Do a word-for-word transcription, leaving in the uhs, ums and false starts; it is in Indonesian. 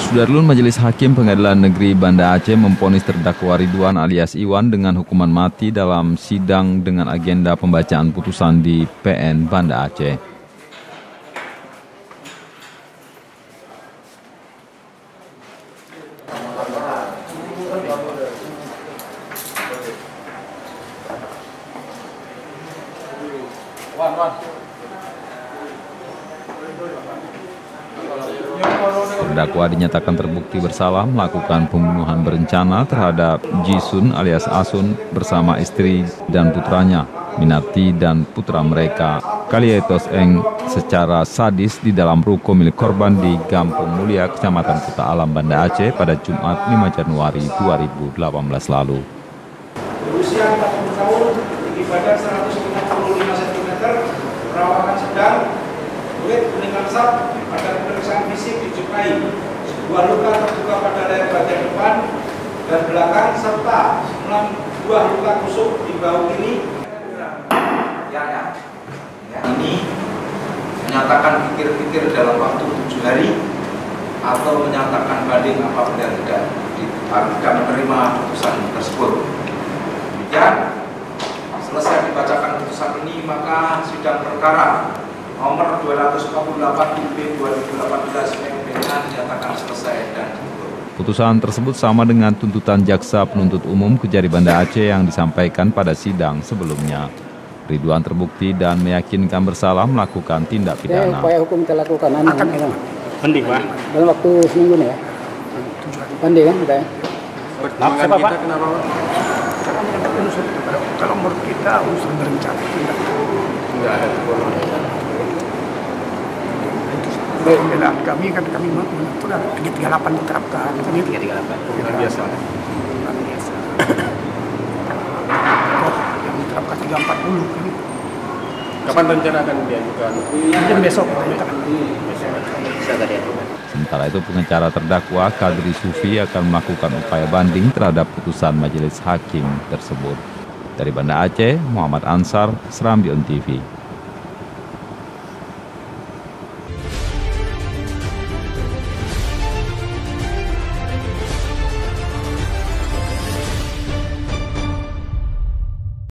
Sudarlun Majelis Hakim Pengadilan Negeri Banda Aceh memvonis terdakwa Ridwan alias Iwan dengan hukuman mati dalam sidang dengan agenda pembacaan putusan di P N Banda Aceh. Terdakwa dinyatakan terbukti bersalah melakukan pembunuhan berencana terhadap Jisun alias Asun bersama istri dan putranya, Minarti dan putra mereka, Kalietos Eng, secara sadis di dalam ruko milik korban di Gampung Mulia, Kecamatan Kuta Alam, Banda Aceh pada Jumat lima Januari dua ribu delapan belas lalu. Berusia empat puluh tahun, tinggi badan seratus lima puluh lima sentimeter, perawakan sedang, kulit kuning asap, pada pemeriksaan fisik dijumpai sebuah luka terbuka pada leher bagian depan dan belakang serta enam buah luka tusuk di bahu kiri. Ya, ya. Ya. Ini menyatakan pikir-pikir dalam waktu tujuh hari atau menyatakan banding apabila tidak tidak menerima putusan tersebut. Demikian, selesai dibacakan putusan ini, maka sidang perkara nomor dua ratus empat puluh delapan I P dua ribu delapan belas M P N dinyatakan selesai dan ditutup. Putusan tersebut sama dengan tuntutan jaksa penuntut umum Kejari Banda Aceh yang disampaikan pada sidang sebelumnya. Ridwan terbukti dan meyakinkan bersalah melakukan tindak pidana. Ya, upaya hukum kita lakukan akan banding, Pak. Dalam waktu seminggu nih ya. Banding kan kita ya. Kenapa, Pak? Kenapa, Pak? Karena mendapat unsur kalau menurut kita unsur berencana tidak tidak ada pembela kami kan kami mengatur tiga tiga delapan diterapkan. Ini tiga tiga delapan. Biasa. Biasa. Yang diterapkan tiga empat puluh. Kapan rencana akan diajukan? Mungkin besok. Sementara itu pengacara terdakwa Kadri Sufi akan melakukan upaya banding terhadap putusan majelis hakim tersebut. Dari Banda Aceh, Muhammad Ansar, Serambi On T V.